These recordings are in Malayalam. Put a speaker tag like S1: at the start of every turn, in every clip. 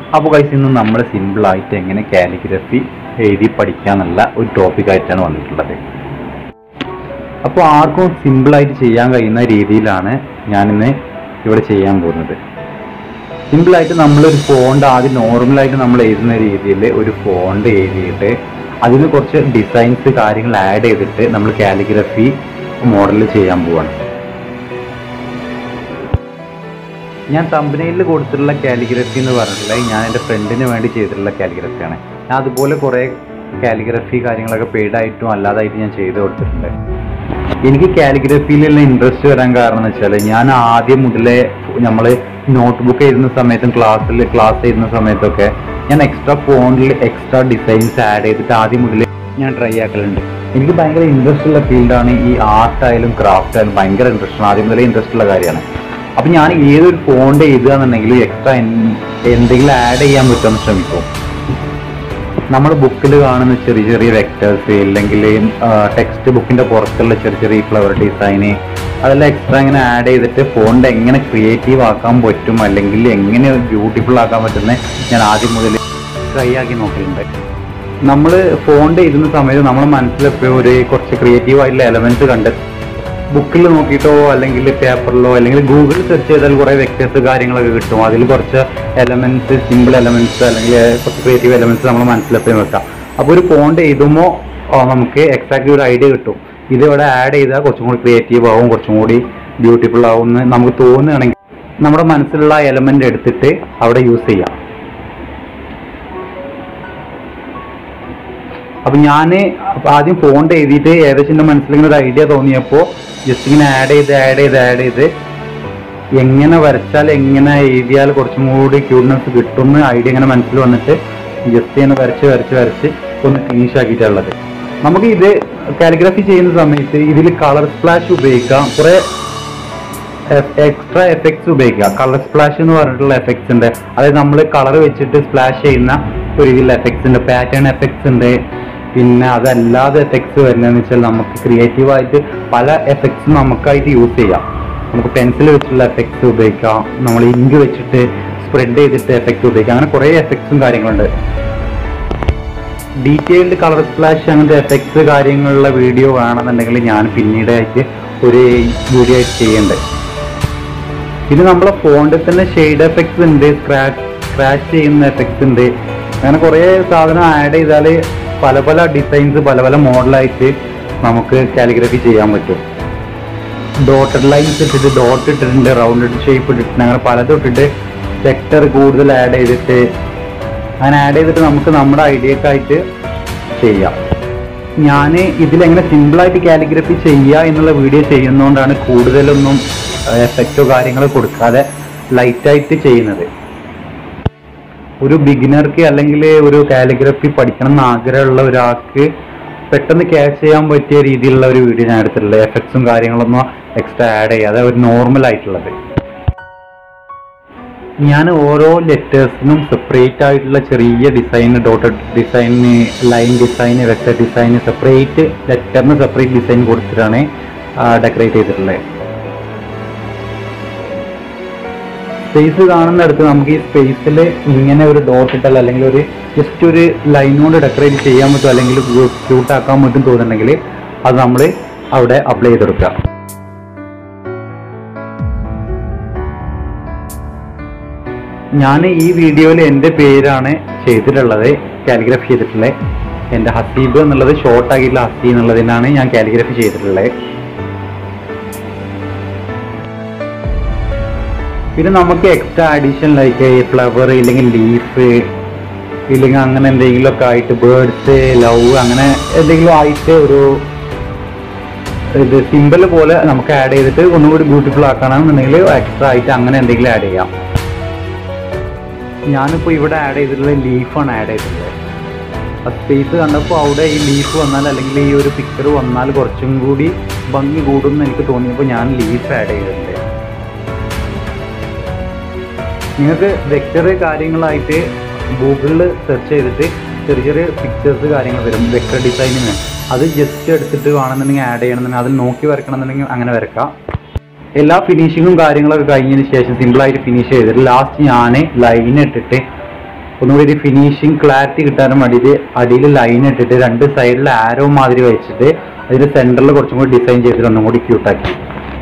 S1: അപ്പോൾ ഗൈസ് ഇന്ന് നമ്മൾ സിമ്പിളായിട്ട് എങ്ങനെ കാലിഗ്രഫി എഴുതി പഠിക്കാന്നുള്ള ഒരു ടോപ്പിക്കായിട്ടാണ് വന്നിട്ടുള്ളത്. അപ്പോൾ ആർക്കും സിമ്പിളായിട്ട് ചെയ്യാൻ കഴിയുന്ന രീതിയിലാണ് ഞാനിന്ന് ഇവിടെ ചെയ്യാൻ പോകുന്നത്. സിമ്പിളായിട്ട് നമ്മളൊരു ഫോണ്ട് ആദ്യം നോർമലായിട്ട് നമ്മൾ എഴുതുന്ന രീതിയിൽ ഒരു ഫോണ്ട് എഴുതിയിട്ട് അതിന് കുറച്ച് ഡിസൈൻസ് കാര്യങ്ങൾ ആഡ് ചെയ്തിട്ട് നമ്മൾ കാലിഗ്രഫി മോഡൽ ചെയ്യാൻ പോവാണ്. ഞാൻ തമ്പനയിൽ കൊടുത്തിട്ടുള്ള കാലിഗ്രഫി എന്ന് പറഞ്ഞിട്ടുള്ളത് ഞാൻ എൻ്റെ ഫ്രണ്ടിന് വേണ്ടി ചെയ്തിട്ടുള്ള കാലിഗ്രഫിയാണ്. ഞാൻ അതുപോലെ കുറേ കാലിഗ്രഫി കാര്യങ്ങളൊക്കെ പെയ്ഡായിട്ടും അല്ലാതായിട്ടും ഞാൻ ചെയ്ത് കൊടുത്തിട്ടുണ്ട്. എനിക്ക് കാലിഗ്രഫിയിലുള്ള ഇൻട്രസ്റ്റ് വരാൻ കാരണം എന്ന് വെച്ചാൽ ഞാൻ ആദ്യം മുതലേ നമ്മൾ നോട്ട്ബുക്ക് എഴുതുന്ന സമയത്തും ക്ലാസ് എഴുതുന്ന സമയത്തൊക്കെ ഞാൻ എക്സ്ട്രാ ഫോണ്ടിൽ എക്സ്ട്രാ ഡിസൈൻസ് ആഡ് ചെയ്തിട്ട് ആദ്യം മുതലേ ഞാൻ ട്രൈ ആക്കലുണ്ട്. എനിക്ക് ഭയങ്കര ഇൻട്രസ്റ്റ് ഉള്ള ഫീൽഡാണ് ഈ ആർട്ടായാലും ക്രാഫ്റ്റ് ആയാലും ഭയങ്കര ഇൻട്രസ്റ്റ് ആണ്, ആദ്യം മുതലേ ഇൻട്രസ്റ്റ് ഉള്ള കാര്യമാണ്. അപ്പം ഞാൻ ഏതൊരു ഫോണ്ട് എഴുതുക എന്നുണ്ടെങ്കിൽ എക്സ്ട്രാ എന്തെങ്കിലും ആഡ് ചെയ്യാൻ പറ്റുമെന്ന് ശ്രമിക്കും. നമ്മുടെ ബുക്കിൽ കാണുന്ന ചെറിയ ചെറിയ വെക്ടേഴ്സ് അല്ലെങ്കിൽ ടെക്സ്റ്റ് ബുക്കിൻ്റെ പുറത്തുള്ള ചെറിയ ചെറിയ ഫ്ലവർ ഡിസൈന് അതെല്ലാം എക്സ്ട്രാ ഇങ്ങനെ ആഡ് ചെയ്തിട്ട് ഫോണ്ട് എങ്ങനെ ക്രിയേറ്റീവ് ആക്കാൻ പറ്റും അല്ലെങ്കിൽ എങ്ങനെ ബ്യൂട്ടിഫുൾ ആക്കാൻ പറ്റുന്നത് ഞാൻ ആദ്യം മുതൽ ട്രൈ ആക്കി നോക്കിയിട്ടുണ്ട്. നമ്മൾ ഫോണ്ട് എഴുതുന്ന സമയത്ത് നമ്മുടെ മനസ്സിലെപ്പോഴും ഒരു കുറച്ച് ക്രിയേറ്റീവായിട്ടുള്ള എലമെൻറ്റ്സ് കണ്ടെത്തും. ബുക്കിൽ നോക്കിയിട്ടോ അല്ലെങ്കിൽ പേപ്പറിലോ അല്ലെങ്കിൽ ഗൂഗിളിൽ സെർച്ച് ചെയ്താൽ കുറേ വെക്ടേഴ്സ് കാര്യങ്ങളൊക്കെ കിട്ടും. അതിൽ കുറച്ച് എലമെൻറ്റ്സ്, സിമ്പിൾ എലമെൻറ്റ്സ് അല്ലെങ്കിൽ കുറച്ച് ക്രിയേറ്റീവ് എലമെൻറ്റ്സ് നമ്മൾ മനസ്സിലെപ്പോഴും വെക്കാം. അപ്പോൾ ഒരു ഫോണ്ട് എഴുതുമ്പോൾ നമുക്ക് എക്സാക്ട്ലി ഒരു ഐഡിയ കിട്ടും. ഇതിവിടെ ആഡ് ചെയ്താൽ കുറച്ചും കൂടി ക്രിയേറ്റീവ് ആവും, കുറച്ചും കൂടി ബ്യൂട്ടിഫുൾ ആവും എന്ന് നമുക്ക് തോന്നുകയാണെങ്കിൽ നമ്മുടെ മനസ്സിലുള്ള എലമെൻ്റ് എടുത്തിട്ട് അവിടെ യൂസ് ചെയ്യാം. അപ്പം ഞാൻ ആദ്യം ഫോണ്ട് എഴുതിയിട്ട് ഏകദേശം എൻ്റെ മനസ്സിലിങ്ങനെ ഒരു ഐഡിയ തോന്നിയപ്പോൾ ജസ്റ്റ് ഇങ്ങനെ ആഡ് ചെയ്ത് എങ്ങനെ വരച്ചാൽ എങ്ങനെ എഴുതിയാൽ കുറച്ചും കൂടി ക്യൂട്ട്നെസ് കിട്ടുമെന്ന് ഐഡിയ ഇങ്ങനെ മനസ്സിൽ വന്നിട്ട് ജസ്റ്റ് ഇങ്ങനെ വരച്ച് ഒന്ന് ഫിനിഷ് ആക്കിയിട്ടുള്ളത്. നമുക്ക് ഇത് കാലിഗ്രഫി ചെയ്യുന്ന സമയത്ത് ഇതിൽ കളർ സ്പ്ലാഷ് ഉപയോഗിക്കാം, കുറേ എക്സ്ട്രാ എഫക്ട്സ് ഉപയോഗിക്കാം. കളർ സ്പ്ലാഷ് എന്ന് പറഞ്ഞിട്ടുള്ള എഫക്ട്സ് ഉണ്ട്. അതായത് നമ്മൾ കളർ വെച്ചിട്ട് സ്പ്ലാഷ് ചെയ്യുന്ന ഒരു രീതിയിലുള്ള എഫക്ട്സ് ഉണ്ട്, പാറ്റേൺ എഫക്ട്സ് ഉണ്ട്. പിന്നെ അതല്ലാതെ എഫക്ട്സ് വരുന്നതെന്ന് വെച്ചാൽ നമുക്ക് ക്രിയേറ്റീവായിട്ട് പല എഫക്ട്സും നമുക്കായിട്ട് യൂസ് ചെയ്യാം. നമുക്ക് പെൻസിൽ വെച്ചിട്ടുള്ള എഫക്ട്സ് ഉപയോഗിക്കാം, നമ്മൾ ഇങ്ക് വെച്ചിട്ട് സ്പ്രെഡ് ചെയ്തിട്ട് എഫക്ട്സ് ഉപയോഗിക്കാം. അങ്ങനെ കുറേ എഫക്ട്സും കാര്യങ്ങളുണ്ട്. ഡീറ്റെയിൽഡ് കളർ സ്പ്ലാഷ് അങ്ങനത്തെ എഫക്ട്സ് കാര്യങ്ങളുള്ള വീഡിയോ വേണമെന്നുണ്ടെങ്കിൽ ഞാൻ പിന്നീടായിട്ട് ഒരു വീഡിയോ ആയിട്ട് ചെയ്യുന്നുണ്ട്. പിന്നെ നമ്മളെ ഫോണ്ടിൽ തന്നെ ഷെയ്ഡ് എഫക്ട്സ് ഉണ്ട്, സ്ക്രാച്ച് ചെയ്യുന്ന എഫക്ട്സ് ഉണ്ട്. അങ്ങനെ കുറേ സാധനം ആഡ് ചെയ്താൽ പല ഡിസൈൻസ് പല മോഡലായിട്ട് നമുക്ക് കാലിഗ്രഫി ചെയ്യാൻ പറ്റും. ഡോട്ടഡ് ലൈൻസ് ഇട്ടിട്ട് ഡോട്ട് ഇട്ടിട്ടുണ്ട്, റൗണ്ടഡ് ഷേപ്പ് ഇട്ടിട്ടുണ്ട്, അങ്ങനെ പലതും ഇട്ടിട്ട് സെക്ടർ കൂടുതൽ ആഡ് ചെയ്തിട്ട് നമുക്ക് നമ്മുടെ ഐഡിയക്കായിട്ട് ചെയ്യാം. ഞാൻ ഇതിലെങ്ങനെ സിമ്പിളായിട്ട് കാലിഗ്രഫി ചെയ്യുക എന്നുള്ള വീഡിയോ ചെയ്യുന്നതുകൊണ്ടാണ് കൂടുതലൊന്നും എഫക്റ്റോ കാര്യങ്ങളോ കൊടുക്കാതെ ലൈറ്റായിട്ട് ചെയ്യുന്നത്. ഒരു ബിഗിനർക്ക് അല്ലെങ്കിൽ ഒരു കാലിഗ്രഫി പഠിക്കണം എന്ന് ആഗ്രഹമുള്ള ഒരാൾക്ക് പെട്ടെന്ന് ക്യാച്ച് ചെയ്യാൻ പറ്റിയ രീതിയിലുള്ള ഒരു വീഡിയോ ഞാൻ എടുത്തിട്ടുള്ളത്. എഫക്ട്സും കാര്യങ്ങളൊന്നും എക്സ്ട്രാ ആഡ് ചെയ്യാതെ ഒരു നോർമൽ ആയിട്ടുള്ളത്. ഞാൻ ഓരോ ലെറ്റേഴ്സിനും സെപ്പറേറ്റ് ആയിട്ടുള്ള ചെറിയ design, dotted design, line design, vector design, separate ലെറ്ററിന് സെപ്പറേറ്റ് ഡിസൈൻ കൊടുത്തിട്ടാണ് ഡെക്കറേറ്റ് ചെയ്തിട്ടുള്ളത്. സ്പേസ് കാണുന്നിടത്ത് നമുക്ക് ഈ സ്പേസിൽ ഇങ്ങനെ ഒരു ഡോട്ട് ഇട്ടാൽ അല്ലെങ്കിൽ ഒരു ജസ്റ്റ് ഒരു ലൈൻ കൊണ്ട് ഡെക്കറേറ്റ് ചെയ്യാൻ പറ്റും അല്ലെങ്കിൽ ക്യൂട്ടാക്കാൻ പറ്റും തോന്നുന്നുണ്ടെങ്കിൽ അത് നമ്മൾ അവിടെ അപ്ലൈ ചെയ്തെടുക്കുക. ഞാൻ ഈ വീഡിയോയിൽ എൻ്റെ പേരാണ് ചെയ്തിട്ടുള്ളത്, കാലിഗ്രഫി ചെയ്തിട്ടുള്ളത്. എൻ്റെ ഹസീബ് എന്നുള്ളത് ഷോർട്ടാക്കിയിട്ടുള്ള ഹസി എന്നുള്ളതിനാണ് ഞാൻ കാലിഗ്രഫി ചെയ്തിട്ടുള്ളത്. പിന്നെ നമുക്ക് എക്സ്ട്രാ അഡീഷൻ ലൈക്ക് ഫ്ലവർ ഇല്ലെങ്കിൽ ലീഫ് ഇല്ലെങ്കിൽ അങ്ങനെ എന്തെങ്കിലുമൊക്കെ ആയിട്ട് ബേർഡ്സ്, ലവ് അങ്ങനെ എന്തെങ്കിലും ആയിട്ട് ഒരു ഇത് സിമ്പിൾ പോലെ നമുക്ക് ആഡ് ചെയ്തിട്ട് ഒന്നുകൂടി ബ്യൂട്ടിഫുൾ ആക്കണമെന്നുണ്ടെങ്കിൽ എക്സ്ട്രാ ആയിട്ട് അങ്ങനെ എന്തെങ്കിലും ആഡ് ചെയ്യാം. ഞാനിപ്പോൾ ഇവിടെ ആഡ് ചെയ്തിട്ടുള്ളത് ലീഫാണ് ആഡ് ചെയ്തിട്ടുള്ളത്. ആ സ്പേസ് കണ്ടപ്പോൾ അവിടെ ഈ ലീഫ് വന്നാൽ അല്ലെങ്കിൽ ഈ ഒരു പിക്ചർ വന്നാൽ കുറച്ചും കൂടി ഭംഗി കൂടുമെന്ന് എനിക്ക് തോന്നിയപ്പോൾ ഞാൻ ലീഫ് ആഡ് ചെയ്തിട്ടുണ്ട്. നിങ്ങൾക്ക് വെക്ടർ കാര്യങ്ങളായിട്ട് ഗൂഗിളിൽ സെർച്ച് ചെയ്തിട്ട് ചെറിയ പിക്ചേഴ്സ് കാര്യങ്ങൾ വരും വെക്ടർ ഡിസൈനിന്. അത് ജസ്റ്റ് എടുത്തിട്ട് വേണമെന്നുണ്ടെങ്കിൽ ആഡ് ചെയ്യണമെന്നുണ്ടെങ്കിൽ അതിൽ നോക്കി വരക്കണമെന്നുണ്ടെങ്കിൽ അങ്ങനെ വരക്കാം. എല്ലാ ഫിനിഷിങ്ങും കാര്യങ്ങളൊക്കെ കഴിഞ്ഞതിന് ശേഷം സിമ്പിളായിട്ട് ഫിനിഷ് ചെയ്തിട്ട് ലാസ്റ്റ് ഞാൻ ലൈൻ ഇട്ടിട്ട് ഒന്നുകൂടി ഒരു ഫിനിഷിങ് ക്ലാരിറ്റി കിട്ടാനും വേണ്ടിയിട്ട് അടിയിൽ ലൈൻ ഇട്ടിട്ട് 2 സൈഡിൽ ആരോ മാതിരി വെച്ചിട്ട് അതിൻ്റെ സെൻറ്ററിൽ കുറച്ചും കൂടി ഡിസൈൻ ചെയ്തിട്ട് ഒന്നും കൂടി ക്യൂട്ടാക്കി.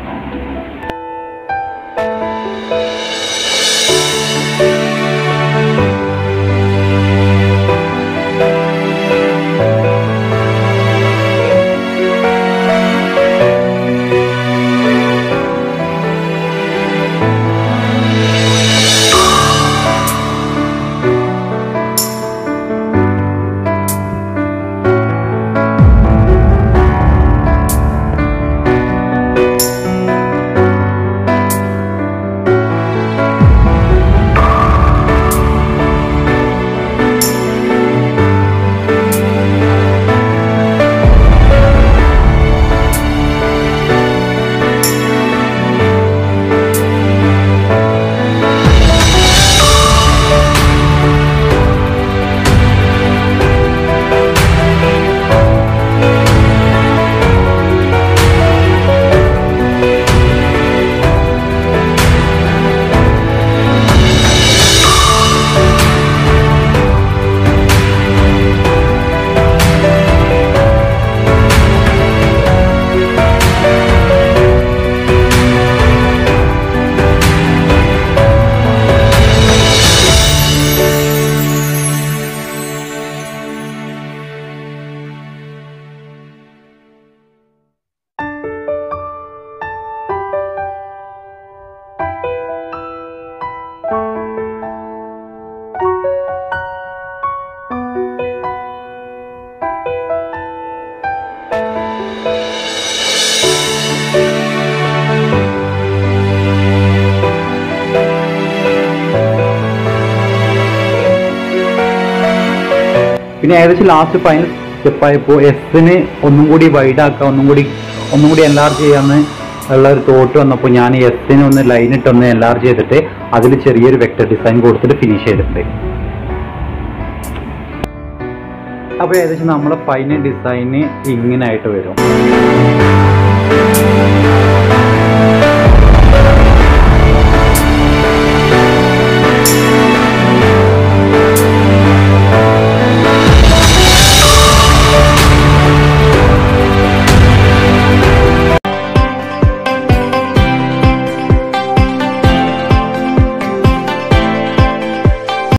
S1: പിന്നെ ഏകദേശം ലാസ്റ്റ് ഫൈനൽ സ്റ്റെപ്പായപ്പോൾ എസ്സിന് ഒന്നും കൂടി വൈഡാക്കുക, ഒന്നും കൂടി എൻലാർജ് ചെയ്യാമെന്ന് ഉള്ള ഒരു തോട്ട് വന്നപ്പോൾ ഞാൻ എസ്സിനെ ഒന്ന് ലൈനിട്ടൊന്ന് എൻലാർജ് ചെയ്തിട്ട് അതിൽ ചെറിയൊരു വെക്ടർ ഡിസൈൻ കൊടുത്തിട്ട് ഫിനിഷ് ചെയ്തിട്ടുണ്ട്. അപ്പോൾ ഏകദേശം നമ്മളെ ഫൈനൽ ഡിസൈന് ഇങ്ങനായിട്ട് വരും.